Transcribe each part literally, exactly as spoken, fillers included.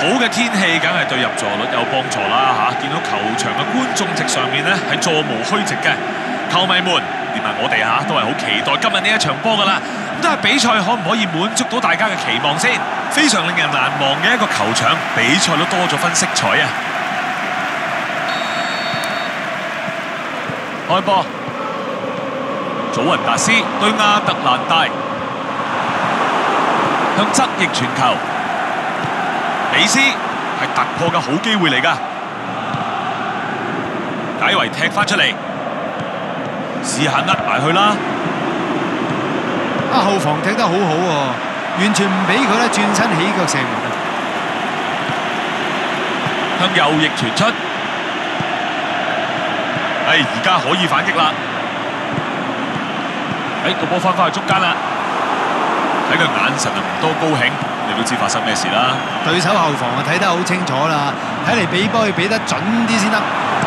好嘅天氣梗係對入座率有幫助啦嚇！見到球場嘅觀眾席上面咧係座無虛席嘅，球迷們連埋我哋嚇都係好期待今日呢一場波噶啦。咁但係比賽可唔可以滿足到大家嘅期望先？非常令人難忘嘅一個球場，比賽都多咗分色彩啊！開波，祖雲達斯對亞特蘭大，向側翼傳球。美斯係突破嘅好機會嚟㗎，解圍踢返出嚟，試下呃埋去啦。 啊，後防踢得好好喎，完全唔俾佢咧轉身起腳射門。 向右翼傳出，哎，而家可以反擊啦。哎，個波翻返去中間啦，睇佢眼神啊唔多高興。你都知發生咩事啦？ 對手後防啊睇得好清楚啦，睇嚟俾波要俾得準啲先得。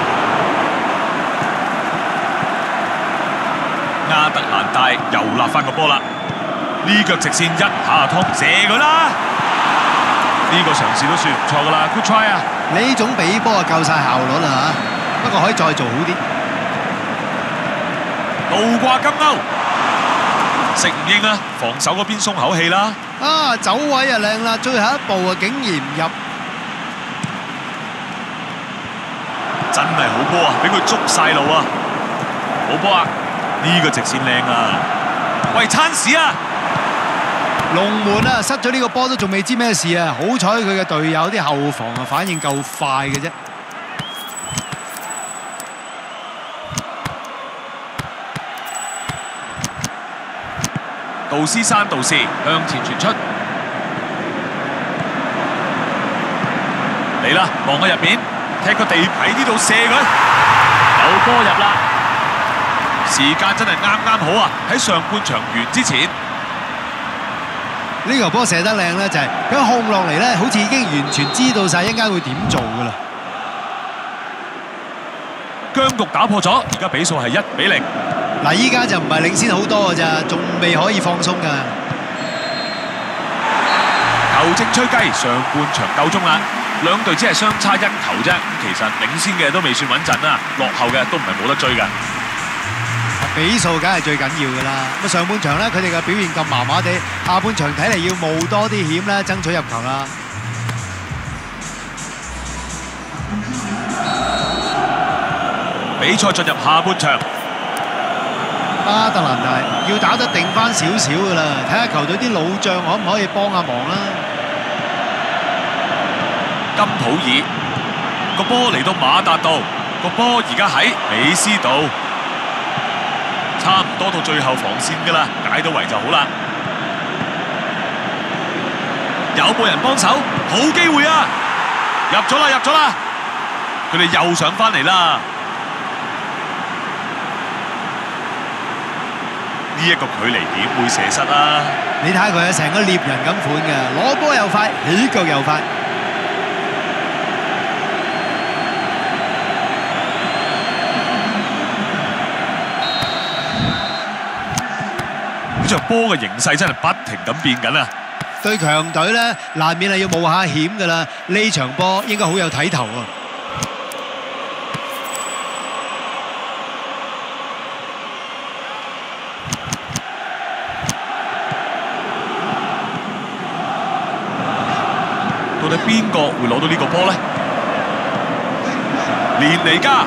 亞特蘭大又立翻個波啦，呢腳直線一下通射佢啦，呢個嘗試都算唔錯噶啦 ，good try 啊！ 呢種俾波啊夠晒效率啦嚇，不過可以再做好啲。 倒掛金鈎，食唔應啊！防守嗰邊鬆口氣啦。 啊，走位啊靚啦，最後一步啊竟然唔入， 真係好波啊！俾佢捉晒路啊！好波啊！呢個直線靚啊！喂，餐屎啊！ 龍門啊失咗呢個波都仲未知咩事啊！好彩佢嘅隊友啲後防啊反應夠快嘅啫。 杜斯山道士向前傳出，嚟啦！望喺入面，踢個地喺呢度射佢，有波入啦！時間真係啱啱好啊！喺上半場完之前， 呢球波射得靚咧，就係佢控落嚟咧，好似已經完全知道晒一陣間會點做噶啦。 僵局打破咗，而家比數係一比零。 嗱，依家就唔係領先好多㗎咋，仲未可以放鬆㗎。 球證吹雞，上半場夠鐘啦，兩隊只係相差一球啫。其實領先嘅都未算穩陣啦，落後嘅都唔係冇得追㗎。 比數梗係最緊要㗎啦。咁上半場咧，佢哋嘅表現咁麻麻地，下半場睇嚟要冒多啲險咧，爭取入球啦。 比賽進入下半場。 亞特蘭大要打得定翻少少噶啦，睇下球隊啲老將可唔可以幫下忙啦。 金普爾個波嚟到馬達度，個波而家喺美斯度，差唔多到最後防線噶啦，解到圍就好啦。有冇人幫手？好機會啊！入咗啦，入咗啦！佢哋又上翻嚟啦。呢一個距離點會射失啊？ 你睇下佢係成個獵人咁款嘅，攞波又快，起腳又快。 呢場波嘅形勢真係不停咁變緊啊！ 對強隊咧，難免係要冒下險㗎啦。呢場波應該好有睇頭啊！ 到底邊個會攞到呢個波呢？連尼加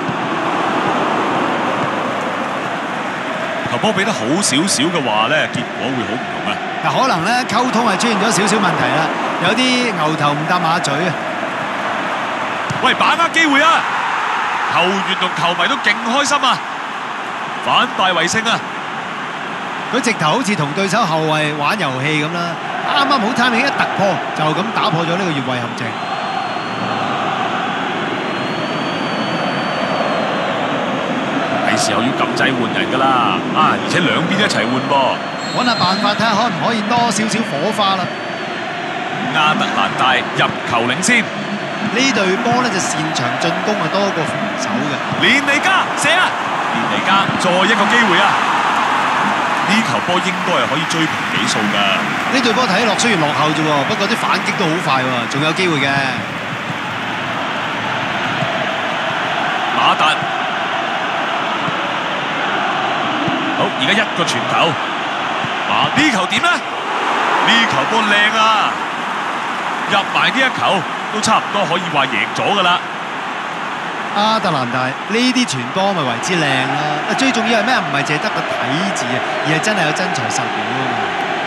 球波俾得好少少嘅話呢，結果會好唔同啊！ 嗱，可能咧溝通係出現咗少少問題啦，有啲牛頭唔搭馬嘴啊！ 喂，把握機會啊！球員同球迷都勁開心啊！反敗為勝啊！ 佢直頭好似同對手後衞玩遊戲咁啦，啱啱好 timing 一突破，就咁打破咗呢個越位陷阱。 係時候要禁制換人㗎啦！啊，而且兩邊一齊換噃， 揾下辦法睇下可唔可以多少少火花啦。 亞特蘭大入球領先， 呢隊波咧就擅長進攻啊多過防守嘅。 連尼加射啊！連尼加再一個機會啊！ 呢呢球波應該係可以追平比數㗎。 呢隊波睇落雖然落後啫喎，不過啲反擊都好快喎，仲有機會嘅。 馬達，好，而家一個傳球，啊呢球點呢？呢球波靚啊！入埋呢一球都差唔多可以話贏咗㗎啦。 亞特蘭大呢啲傳波咪為之靚啦！最重要係咩？唔係淨係得個睇字啊，而係真係有真材實料啊嘛！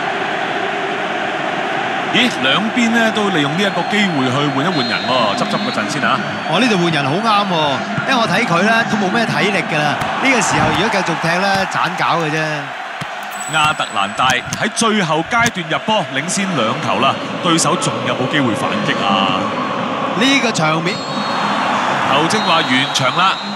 咦，兩邊咧都利用呢一個機會去換一換人喎，執執個陣先啊！ 我呢度換人好啱喎，因為我睇佢咧都冇咩體力㗎啦。呢個時候如果繼續踢咧，盞搞嘅啫。 亞特蘭大喺最後階段入波，領先兩球啦，對手仲有冇機會反擊啊？ 呢個場面。 球證話完場啦。